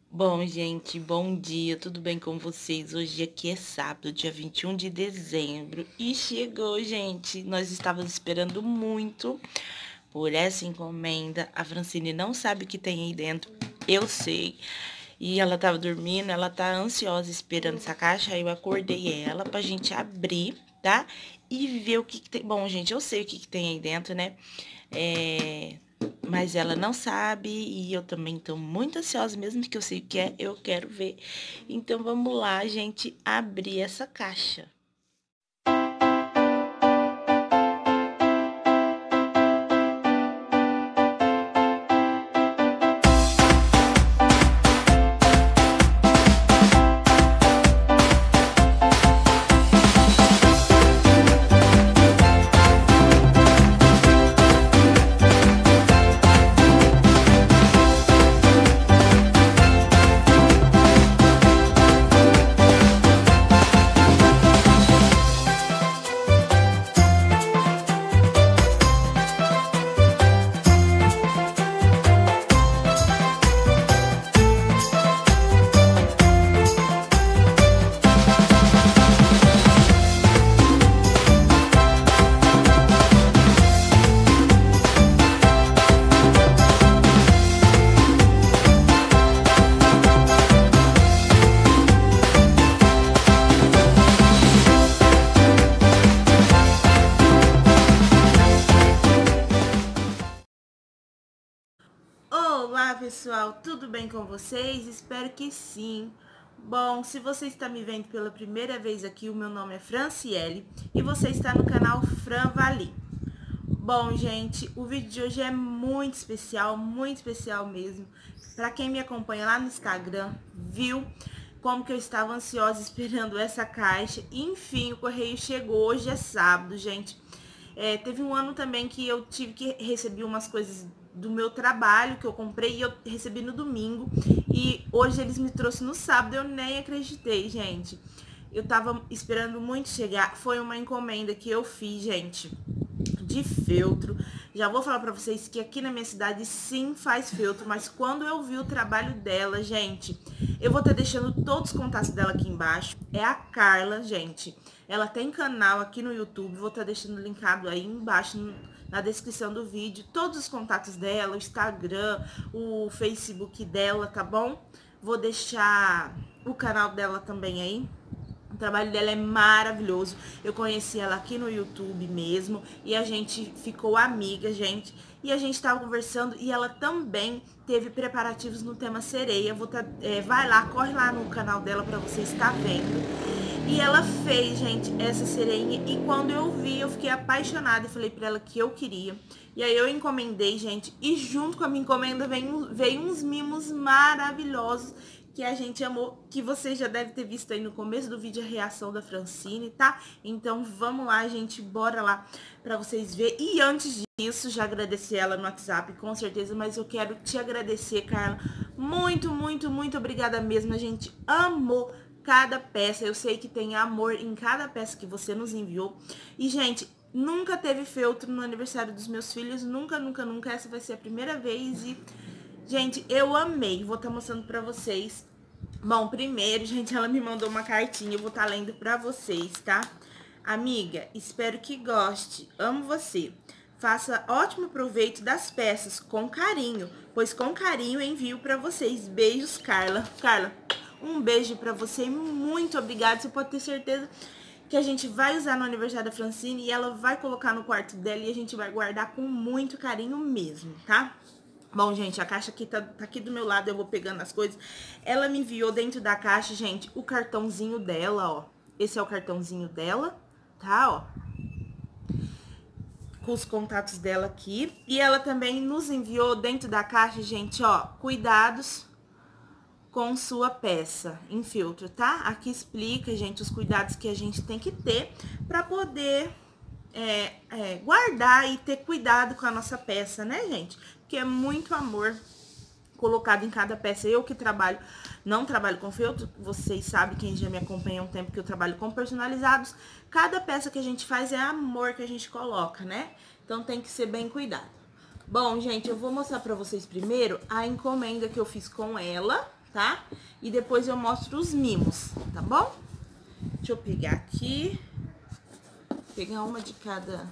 Bom, gente, bom dia, tudo bem com vocês? Hoje aqui é sábado, dia 21 de dezembro, e chegou, gente. Nós estávamos esperando muito por essa encomenda. A Francine não sabe o que tem aí dentro, eu sei. E ela tava dormindo, ela tá ansiosa esperando essa caixa, aí eu acordei ela pra gente abrir, tá? E ver o que tem. Bom, gente, eu sei o que tem aí dentro, né? Mas ela não sabe e eu também tô muito ansiosa, mesmo que eu sei o que é, eu quero ver. Então vamos lá, gente, abrir essa caixa. Olá, pessoal, tudo bem com vocês? Espero que sim. Bom, se você está me vendo pela primeira vez aqui, o meu nome é Franciele e você está no canal Fran Vali. Bom, gente, o vídeo de hoje é muito especial mesmo. Para quem me acompanha lá no Instagram, viu como que eu estava ansiosa esperando essa caixa. Enfim, o correio chegou, hoje é sábado, gente. Teve um ano também que eu tive que receber umas coisas do meu trabalho que eu comprei e eu recebi no domingo. E hoje eles me trouxeram no sábado, eu nem acreditei, gente. Eu tava esperando muito chegar. Foi uma encomenda que eu fiz, gente, de feltro. Já vou falar pra vocês que aqui na minha cidade sim faz feltro, mas quando eu vi o trabalho dela, gente, eu vou estar deixando todos os contatos dela aqui embaixo. É a Carla, gente. Ela tem canal aqui no YouTube, vou estar deixando linkado aí embaixo na descrição do vídeo, todos os contatos dela, o Instagram, o Facebook dela, tá bom? Vou deixar o canal dela também aí. O trabalho dela é maravilhoso. Eu conheci ela aqui no YouTube mesmo e a gente ficou amiga, gente. E a gente tava conversando e ela também teve preparativos no tema sereia. Vai lá, corre lá no canal dela pra você estar vendo. E ela fez, gente, essa sereinha. E quando eu vi, eu fiquei apaixonada e falei pra ela que eu queria. E aí eu encomendei, gente. E junto com a minha encomenda veio uns mimos maravilhosos que a gente amou, que você já deve ter visto aí no começo do vídeo a reação da Francine, tá? Então vamos lá, gente, bora lá pra vocês verem. E antes disso, já agradeci ela no WhatsApp, com certeza, mas eu quero te agradecer, Carla. Muito obrigada mesmo, a gente amou cada peça. Eu sei que tem amor em cada peça que você nos enviou. E, gente, nunca teve feltro no aniversário dos meus filhos, nunca. Essa vai ser a primeira vez e... gente, eu amei. Vou estar mostrando pra vocês. Bom, primeiro, gente, ela me mandou uma cartinha. Eu vou estar lendo pra vocês, tá? Amiga, espero que goste. Amo você. Faça ótimo proveito das peças, com carinho. Pois com carinho envio pra vocês. Beijos, Carla. Carla, um beijo pra você e muito obrigada. Você pode ter certeza que a gente vai usar no aniversário da Francine e ela vai colocar no quarto dela e a gente vai guardar com muito carinho mesmo, tá? Bom, gente, a caixa aqui tá aqui do meu lado, eu vou pegando as coisas. Ela me enviou dentro da caixa, gente, o cartãozinho dela, ó. Esse é o cartãozinho dela, tá, ó. Com os contatos dela aqui. E ela também nos enviou dentro da caixa, gente, ó, cuidados com sua peça em feltro, tá? Aqui explica, gente, os cuidados que a gente tem que ter pra poder guardar e ter cuidado com a nossa peça, né, gente? Porque é muito amor colocado em cada peça. Eu que trabalho, não trabalho com feltro, vocês sabem, quem já me acompanha há um tempo que eu trabalho com personalizados, cada peça que a gente faz é amor que a gente coloca, né? Então tem que ser bem cuidado. Bom, gente, eu vou mostrar pra vocês primeiro a encomenda que eu fiz com ela, tá? E depois eu mostro os mimos, tá bom? Deixa eu pegar aqui. Pegar uma de cada.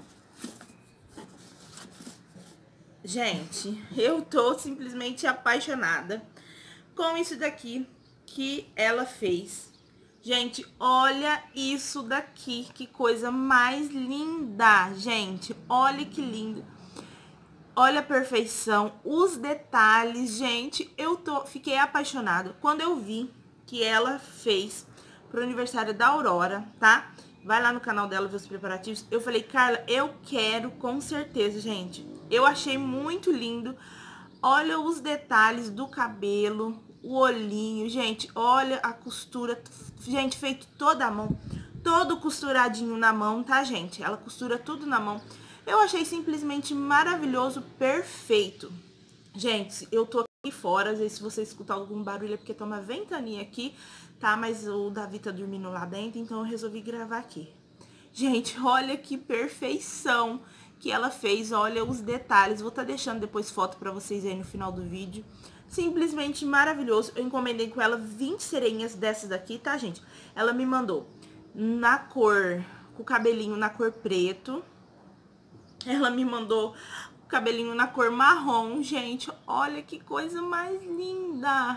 Gente, eu tô simplesmente apaixonada com isso daqui que ela fez. Gente, olha isso daqui, que coisa mais linda, gente. Olha que lindo. Olha a perfeição, os detalhes, gente. Fiquei apaixonada. Quando eu vi que ela fez pro aniversário da Aurora, tá? Vai lá no canal dela ver os preparativos. Eu falei, Carla, eu quero com certeza, gente. Eu achei muito lindo. Olha os detalhes do cabelo, o olhinho, gente. Olha a costura, gente, feito toda a mão. Todo costuradinho na mão, tá, gente? Ela costura tudo na mão. Eu achei simplesmente maravilhoso, perfeito. Gente, eu tô aqui fora, às vezes se você escutar algum barulho é porque tá uma ventania aqui, tá? Mas o Davi tá dormindo lá dentro, então eu resolvi gravar aqui. Gente, olha que perfeição que ela fez, olha os detalhes. Vou tá deixando depois foto pra vocês aí no final do vídeo. Simplesmente maravilhoso. Eu encomendei com ela 20 sereinhas dessas daqui, tá, gente? Ela me mandou na cor, com o cabelinho na cor preto. Ela me mandou o cabelinho na cor marrom, gente. Olha que coisa mais linda.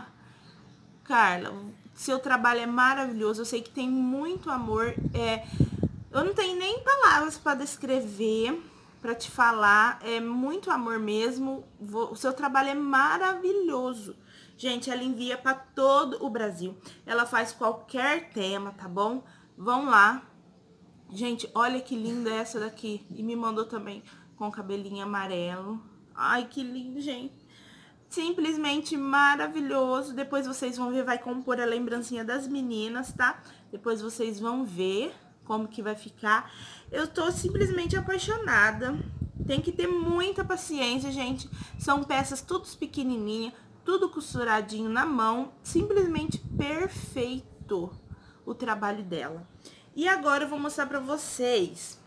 Carla, seu trabalho é maravilhoso. Eu sei que tem muito amor. Eu não tenho nem palavras para descrever, para te falar. É muito amor mesmo. O seu trabalho é maravilhoso. Gente, ela envia para todo o Brasil. Ela faz qualquer tema, tá bom? Vão lá. Gente, olha que linda essa daqui. E me mandou também com cabelinho amarelo. Ai, que lindo, gente. Simplesmente maravilhoso. Depois vocês vão ver, vai compor a lembrancinha das meninas, tá? Depois vocês vão ver como que vai ficar. Eu tô simplesmente apaixonada. Tem que ter muita paciência, gente. São peças todas pequenininhas, tudo costuradinho na mão. Simplesmente perfeito o trabalho dela. E agora eu vou mostrar pra vocês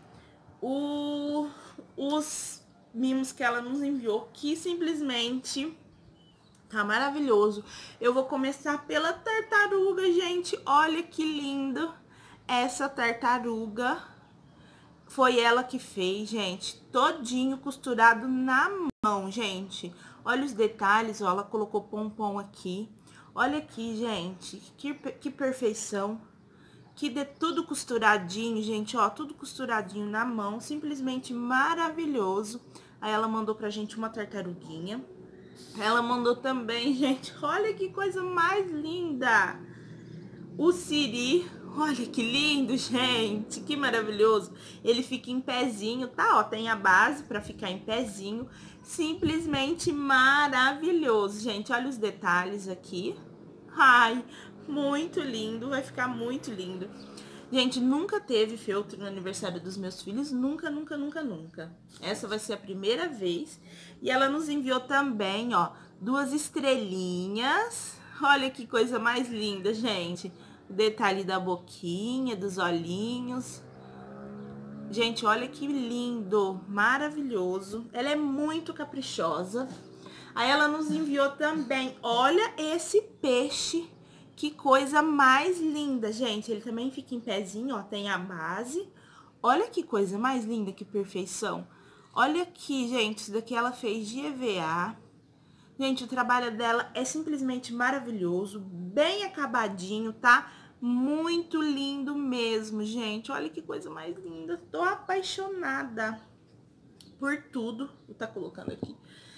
os mimos que ela nos enviou, que simplesmente tá maravilhoso. Eu vou começar pela tartaruga, gente. Olha que lindo essa tartaruga. Foi ela que fez, gente. Todinho costurado na mão, gente. Olha os detalhes, ó. Ela colocou pompom aqui. Olha aqui, gente. Que perfeição. Que de tudo costuradinho, gente, ó, tudo costuradinho na mão, simplesmente maravilhoso. Aí ela mandou pra gente uma tartaruguinha. Ela mandou também, gente, olha que coisa mais linda. O siri, olha que lindo, gente, que maravilhoso. Ele fica em pezinho, tá, ó, tem a base pra ficar em pezinho. Simplesmente maravilhoso, gente, olha os detalhes aqui. Ai, muito lindo, vai ficar muito lindo. Gente, nunca teve feltro no aniversário dos meus filhos, nunca, nunca, nunca, nunca. Essa vai ser a primeira vez. E ela nos enviou também, ó, 2 estrelinhas. Olha que coisa mais linda, gente. O detalhe da boquinha, dos olhinhos. Gente, olha que lindo, maravilhoso. Ela é muito caprichosa. Aí ela nos enviou também, olha esse peixe, que coisa mais linda, gente. Ele também fica em pezinho, ó, tem a base. Olha que coisa mais linda, que perfeição. Olha aqui, gente, isso daqui ela fez de EVA. Gente, o trabalho dela é simplesmente maravilhoso, bem acabadinho, tá? Muito lindo mesmo, gente. Olha que coisa mais linda. Tô apaixonada por tudo. Vou tá colocando aqui.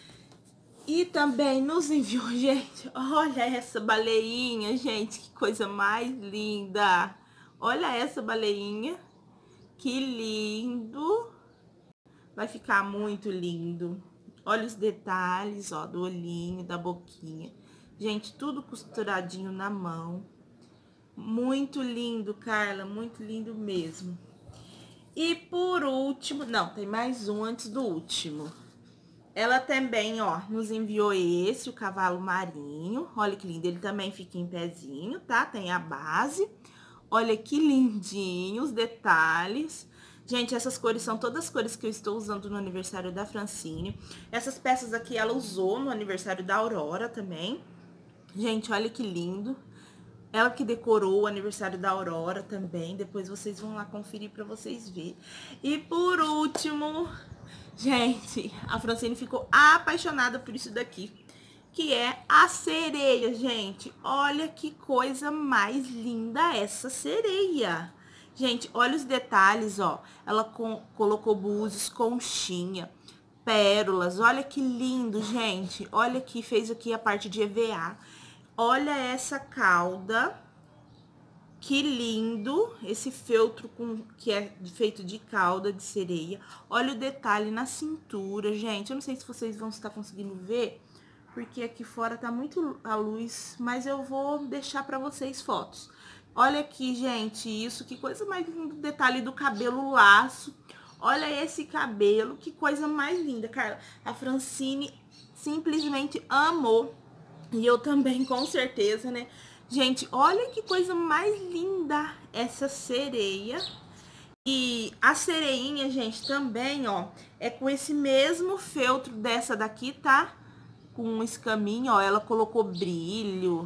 E também nos enviou, gente, olha essa baleinha, gente, que coisa mais linda. Olha essa baleinha, que lindo. Vai ficar muito lindo. Olha os detalhes, ó, do olhinho, da boquinha. Gente, tudo costuradinho na mão. Muito lindo, Carla, muito lindo mesmo. E por último, não, tem mais um antes do último. Ela também, ó, nos enviou esse, o cavalo marinho. Olha que lindo, ele também fica em pezinho, tá? Tem a base. Olha que lindinho os detalhes. Gente, essas cores são todas as cores que eu estou usando no aniversário da Francine. Essas peças aqui ela usou no aniversário da Aurora também. Gente, olha que lindo. Ela que decorou o aniversário da Aurora também. Depois vocês vão lá conferir pra vocês verem. E por último, gente, a Francine ficou apaixonada por isso daqui, que é a sereia, gente. Olha que coisa mais linda essa sereia. Gente, olha os detalhes, ó. Ela colocou búzios, conchinha, pérolas. Olha que lindo, gente. Olha aqui, fez aqui a parte de EVA. Olha essa cauda. Que lindo esse feltro que é feito de cauda de sereia. Olha o detalhe na cintura, gente. Eu não sei se vocês vão estar conseguindo ver, porque aqui fora tá muito a luz, mas eu vou deixar pra vocês fotos. Olha aqui, gente, isso, que coisa mais linda, o detalhe do cabelo laço. Olha esse cabelo, que coisa mais linda, Carla. A Francine simplesmente amou, e eu também, com certeza, né? Gente, olha que coisa mais linda essa sereia. E a sereinha, gente, também, ó, é com esse mesmo feltro dessa daqui, tá? Com um escaminho, ó, ela colocou brilho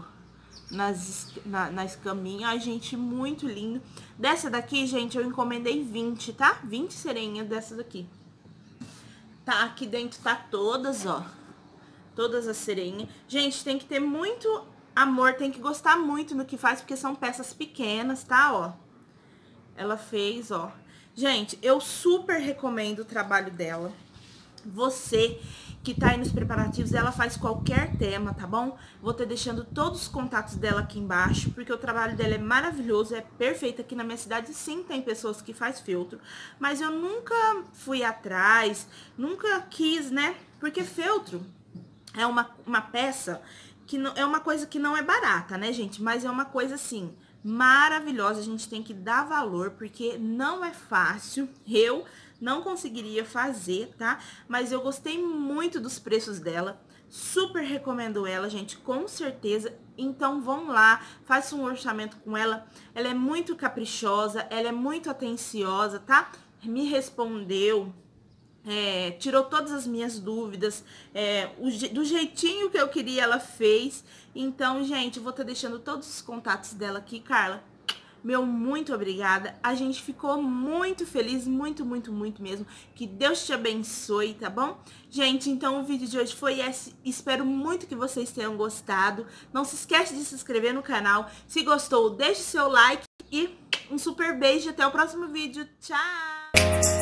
na escaminha. Ai, gente, muito lindo. Dessa daqui, gente, eu encomendei 20, tá? 20 sereinhas dessa daqui. Tá, aqui dentro tá todas, ó. Todas as sereinhas. Gente, tem que ter muito amor, tem que gostar muito no que faz, porque são peças pequenas, tá, ó. Ela fez, ó. Gente, eu super recomendo o trabalho dela. Você que tá aí nos preparativos, ela faz qualquer tema, tá bom? Vou ter deixando todos os contatos dela aqui embaixo, porque o trabalho dela é maravilhoso, é perfeito. Aqui na minha cidade sim tem pessoas que faz feltro, mas eu nunca fui atrás, nunca quis, né? Porque feltro é uma peça que não, é uma coisa que não é barata, né, gente? Mas é uma coisa, assim, maravilhosa. A gente tem que dar valor, porque não é fácil. Eu não conseguiria fazer, tá? Mas eu gostei muito dos preços dela. Super recomendo ela, gente, com certeza. Então, vão lá, faça um orçamento com ela. Ela é muito caprichosa, ela é muito atenciosa, tá? Me respondeu. Tirou todas as minhas dúvidas, do jeitinho que eu queria ela fez. Então, gente, vou estar deixando todos os contatos dela aqui, Carla. Meu muito obrigada, a gente ficou muito feliz, muito, muito, muito mesmo. Que Deus te abençoe, tá bom? Gente, então o vídeo de hoje foi esse, espero muito que vocês tenham gostado. Não se esquece de se inscrever no canal, se gostou, deixe seu like e um super beijo, até o próximo vídeo, tchau!